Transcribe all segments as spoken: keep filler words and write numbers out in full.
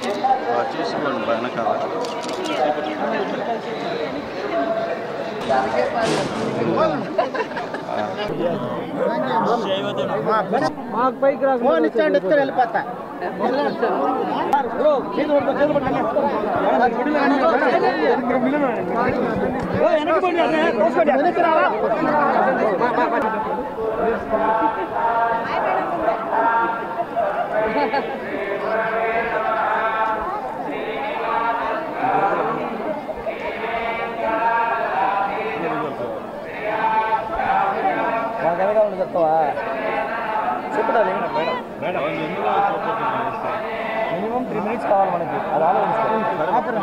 చేసుకోండి బాగా కావాలి మాకు పైకి రా ఫోన్ ఇచ్చాండి ఎత్తుకొని వెళ్ళిపోతా చెప్తావా చెప్పడాలి మినిమం త్రీ మినిట్స్ కావాలి మనకి అది ఆలోచిస్తాం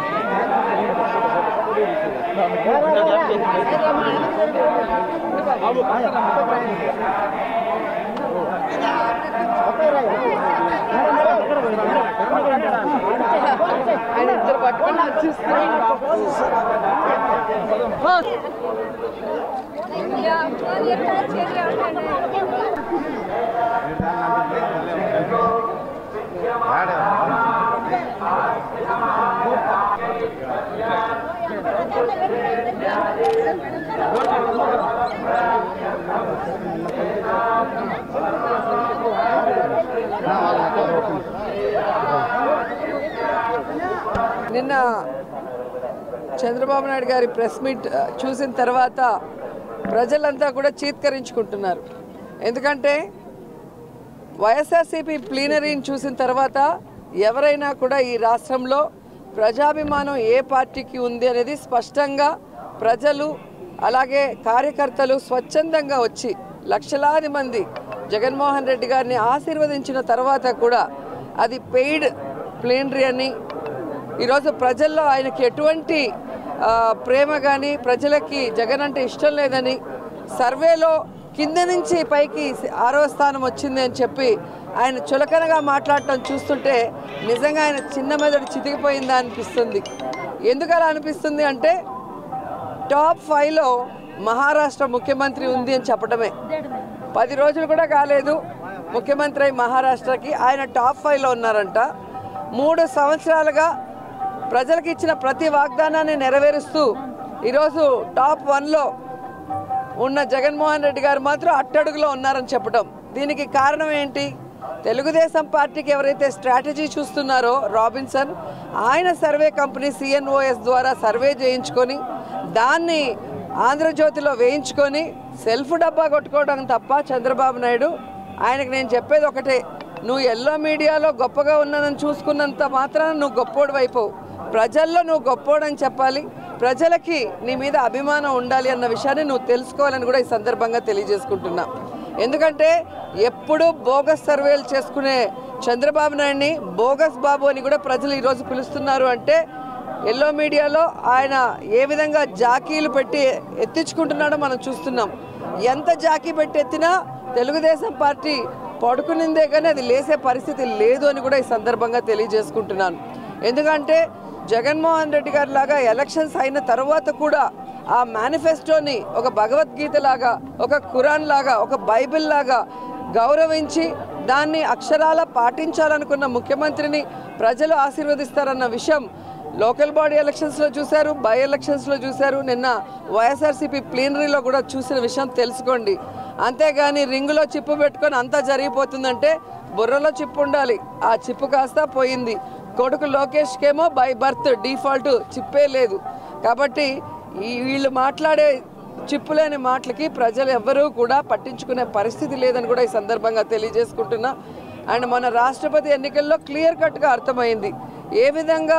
ఇద్దరు పట్టుకొని నిన్న చంద్రబాబు నాయుడు గారి ప్రెస్ మీట్ చూసిన తర్వాత ప్రజలంతా కూడా చీత్కరించుకుంటున్నారు. ఎందుకంటే వైఎస్ఆర్సీపీ ప్లీనరీని చూసిన తర్వాత ఎవరైనా కూడా ఈ రాష్ట్రంలో ప్రజాభిమానం ఏ పార్టీకి ఉంది అనేది స్పష్టంగా ప్రజలు అలాగే కార్యకర్తలు స్వచ్ఛందంగా వచ్చి లక్షలాది మంది జగన్మోహన్ రెడ్డి గారిని ఆశీర్వదించిన తర్వాత కూడా అది పెయిడ్ ప్లీనరీ అని ఈరోజు ప్రజల్లో ఆయనకి ఎటువంటి ప్రేమ కానీ ప్రజలకి జగన్ అంటే ఇష్టం లేదని సర్వేలో కింద నుంచి పైకి ఆరో స్థానం వచ్చింది అని చెప్పి ఆయన చులకనగా మాట్లాడటం చూస్తుంటే నిజంగా ఆయన చిన్న మెదడు చితికిపోయిందా అనిపిస్తుంది. ఎందుకు అలా అనిపిస్తుంది అంటే టాప్ ఫైవ్లో మహారాష్ట్ర ముఖ్యమంత్రి ఉంది అని చెప్పడమే. పది రోజులు కూడా కాలేదు ముఖ్యమంత్రి మహారాష్ట్రకి, ఆయన టాప్ ఫైవ్లో ఉన్నారంట. మూడు సంవత్సరాలుగా ప్రజలకు ఇచ్చిన ప్రతి వాగ్దానాన్ని నెరవేరుస్తూ ఈరోజు టాప్ వన్లో ఉన్న జగన్మోహన్ రెడ్డి గారు మాత్రం అట్టడుగులో ఉన్నారని చెప్పడం. దీనికి కారణం ఏంటి? తెలుగుదేశం పార్టీకి ఎవరైతే స్ట్రాటజీ చూస్తున్నారో రాబిన్సన్, ఆయన సర్వే కంపెనీ సిఎన్ఓఎస్ ద్వారా సర్వే చేయించుకొని దాన్ని ఆంధ్రజ్యోతిలో వేయించుకొని సెల్ఫ్ డబ్బా కొట్టుకోవడం తప్ప చంద్రబాబు నాయుడు ఆయనకు నేను చెప్పేది ఒకటే, నువ్వు ఎల్లో మీడియాలో గొప్పగా ఉన్నానని చూసుకున్నంత మాత్రాన నువ్వు గొప్పోడు అయిపోవు. ప్రజల్లో నువ్వు గొప్పోడని చెప్పాలి, ప్రజలకి నీ మీద అభిమానం ఉండాలి అన్న విషయాన్ని నువ్వు తెలుసుకోవాలని కూడా ఈ సందర్భంగా తెలియజేసుకుంటున్నా. ఎందుకంటే ఎప్పుడు బోగస్ సర్వేలు చేసుకునే చంద్రబాబు నాయుడిని బోగస్ బాబు అని కూడా ప్రజలు ఈరోజు పిలుస్తున్నారు. అంటే ఎల్లో మీడియాలో ఆయన ఏ విధంగా జాకీలు పెట్టి ఎత్తించుకుంటున్నాడో మనం చూస్తున్నాం. ఎంత జాకీ పెట్టి ఎత్తినా తెలుగుదేశం పార్టీ పడుకునిందే కానీ అది లేసే పరిస్థితి లేదు అని కూడా ఈ సందర్భంగా తెలియజేసుకుంటున్నాను. ఎందుకంటే జగన్మోహన్ రెడ్డి గారి లాగా ఎలక్షన్స్ అయిన తర్వాత కూడా ఆ మేనిఫెస్టోని ఒక భగవద్గీత లాగా, ఒక ఖురాన్ లాగా, ఒక బైబిల్ లాగా గౌరవించి దాన్ని అక్షరాల పాటించాలనుకున్న ముఖ్యమంత్రిని ప్రజలు ఆశీర్వదిస్తారన్న విషయం లోకల్ బాడీ ఎలక్షన్స్లో చూశారు, బై ఎలక్షన్స్లో చూశారు, నిన్న వైఎస్ఆర్సీపీ ప్లీనరీలో కూడా చూసిన విషయం తెలుసుకోండి. అంతేగాని రింగులో చిప్పు పెట్టుకొని అంతా జరిగిపోతుందంటే బుర్రలో చిప్పు ఉండాలి. ఆ చిప్పు కాస్త పోయింది. కొడుకు లోకేష్కేమో బై బర్త్ డిఫాల్ట్ చిప్పే లేదు. కాబట్టి ఈ వీళ్ళు మాట్లాడే చిప్పులేని మాటలకి ప్రజలు ఎవ్వరూ కూడా పట్టించుకునే పరిస్థితి లేదని కూడా ఈ సందర్భంగా తెలియజేసుకుంటున్నా. అండ్ మన రాష్ట్రపతి ఎన్నికల్లో క్లియర్ కట్గా అర్థమైంది ఏ విధంగా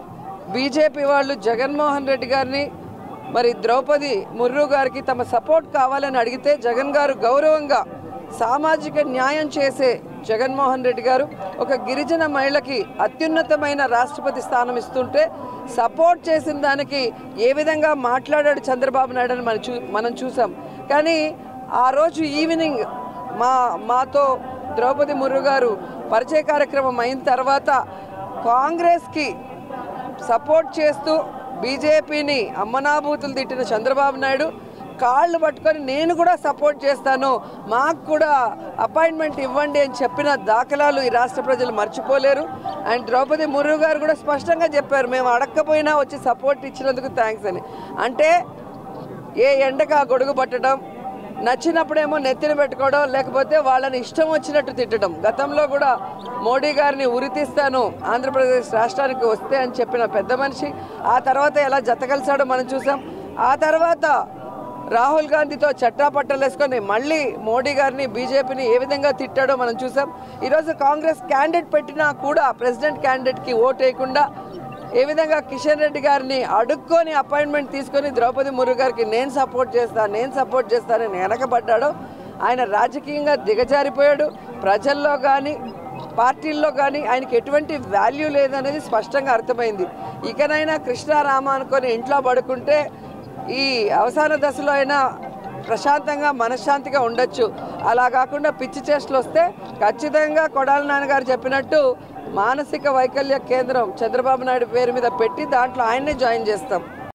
బీజేపీ వాళ్ళు జగన్మోహన్ రెడ్డి గారిని మరి ద్రౌపది ముర్రు గారికి తమ సపోర్ట్ కావాలని అడిగితే జగన్ గారు గౌరవంగా సామాజిక న్యాయం చేసే జగన్మోహన్ రెడ్డి గారు ఒక గిరిజన మహిళకి అత్యున్నతమైన రాష్ట్రపతి స్థానం ఇస్తుంటే సపోర్ట్ చేసిన దానికి ఏ విధంగా మాట్లాడాడు చంద్రబాబు నాయుడు అని మనం చూ మనం చూసాం. కానీ ఆ రోజు ఈవినింగ్ మా మాతో ద్రౌపది ముర్రు గారు పరిచయ కార్యక్రమం అయిన తర్వాత కాంగ్రెస్కి సపోర్ట్ చేస్తూ బీజేపీని అమ్మనాభూతులు తిట్టిన చంద్రబాబు నాయుడు కాళ్ళు పట్టుకొని నేను కూడా సపోర్ట్ చేస్తాను, మాకు కూడా అపాయింట్మెంట్ ఇవ్వండి అని చెప్పిన దాఖలాలు ఈ రాష్ట్ర ప్రజలు మర్చిపోలేరు. అండ్ ద్రౌపది ముర్ము గారు కూడా స్పష్టంగా చెప్పారు, మేము అడగకపోయినా వచ్చి సపోర్ట్ ఇచ్చినందుకు థ్యాంక్స్ అని. అంటే ఏ ఎండకు ఆ గొడుగు పట్టడం, నచ్చినప్పుడేమో నెత్తిన పెట్టుకోవడం, లేకపోతే వాళ్ళని ఇష్టం వచ్చినట్టు తిట్టడం. గతంలో కూడా మోడీ గారిని ఉరితీస్తాను ఆంధ్రప్రదేశ్ రాష్ట్రానికి వస్తే అని చెప్పిన పెద్ద మనిషి ఆ తర్వాత ఎలా జతకలిసాడో మనం చూసాం. ఆ తర్వాత రాహుల్ గాంధీతో చట్టాపట్టలు వేసుకొని మళ్ళీ మోడీ గారిని బీజేపీని ఏ విధంగా తిట్టాడో మనం చూసాం. ఈరోజు కాంగ్రెస్ క్యాండిడేట్ పెట్టినా కూడా ప్రెసిడెంట్ క్యాండిడేట్కి ఓటు వేయకుండా ఏ విధంగా కిషన్ రెడ్డి గారిని అడుక్కొని అపాయింట్మెంట్ తీసుకొని ద్రౌపది ముర్ము గారికి నేను సపోర్ట్ చేస్తాను నేను సపోర్ట్ చేస్తానని వెనకబడ్డాడో ఆయన రాజకీయంగా దిగజారిపోయాడు. ప్రజల్లో కానీ పార్టీల్లో కానీ ఆయనకి ఎటువంటి వాల్యూ లేదనేది స్పష్టంగా అర్థమైంది. ఇకనైనా కృష్ణారామ అనుకొని ఇంట్లో పడుకుంటే ఈ అవసాన దశలో అయినా ప్రశాంతంగా మనశ్శాంతిగా ఉండొచ్చు. అలా కాకుండా పిచ్చి చేష్టలు వస్తే ఖచ్చితంగా కొడాలి నాన్నగారు చెప్పినట్టు మానసిక వైకల్య కేంద్రం చంద్రబాబు నాయుడు పేరు మీద పెట్టి దాంట్లో ఆయన్నే జాయిన్ చేస్తాం.